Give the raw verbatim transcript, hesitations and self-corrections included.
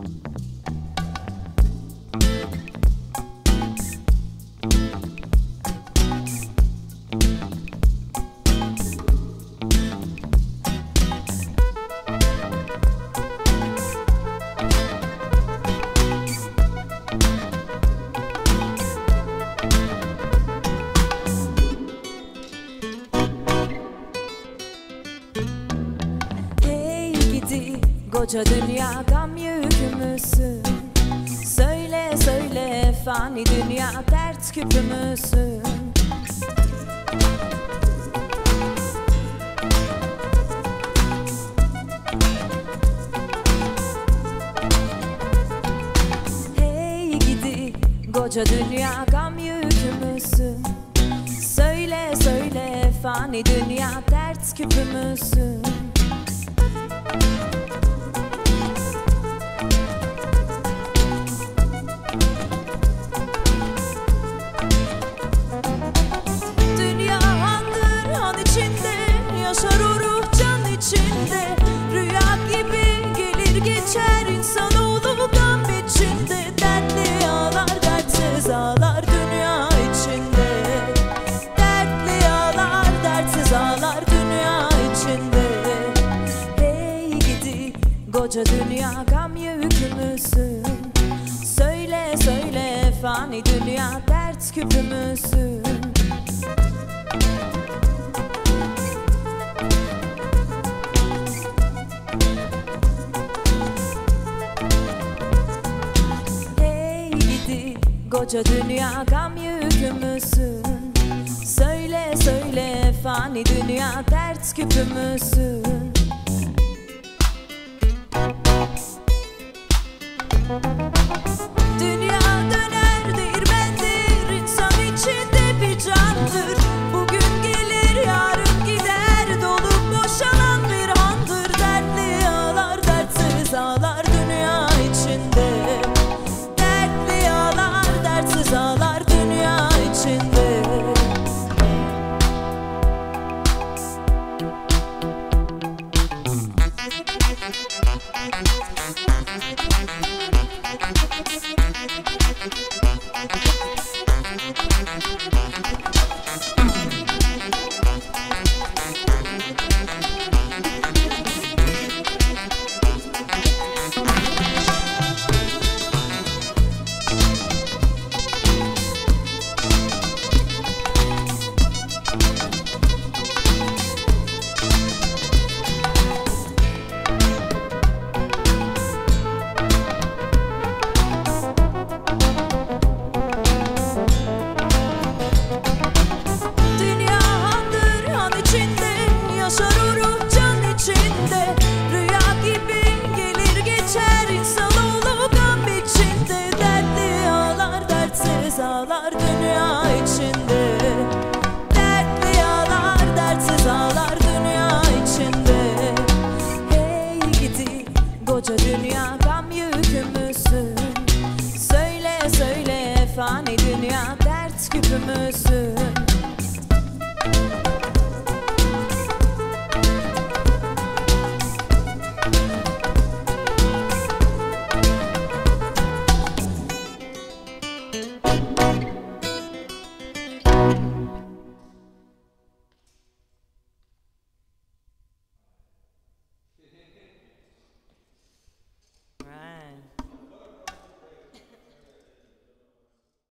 Goca dünya gam yükümüzsün. Söyle söyle fani dünya dert küpümüzsün. Hey gidi goca dünya gam yükümüzsün. Söyle söyle fani dünya dert küpümüzsün. Yaşar o ruh can içinde, rüya gibi gelir geçer insanoğlu gam içinde. Dertli ağlar dertsiz ağlar dünya içinde. Dertli ağlar dertsiz ağlar dünya içinde. Hey gidi goca dünya gam yükümüzsün. Söyle söyle fani dünya dert küpümüzsün. Goca dünya gam yükümüzsün. Söyle söyle fani dünya dert küpümüzsün. Dünya döner değirmendir, insan içinde bir candır. Bugün gelir yarın gider, dolup boşalan bir handır. Dertli ağlar dertsiz ağlar dünya içinde. Dertsiz ağlar dünya içinde. Ağlar dünya içinde. Dertli ağlar dertsiz ağlar dünya içinde. Hey gidi goca dünya gam yükümüzsün. Söyle söyle fani dünya dert küpümüzsün.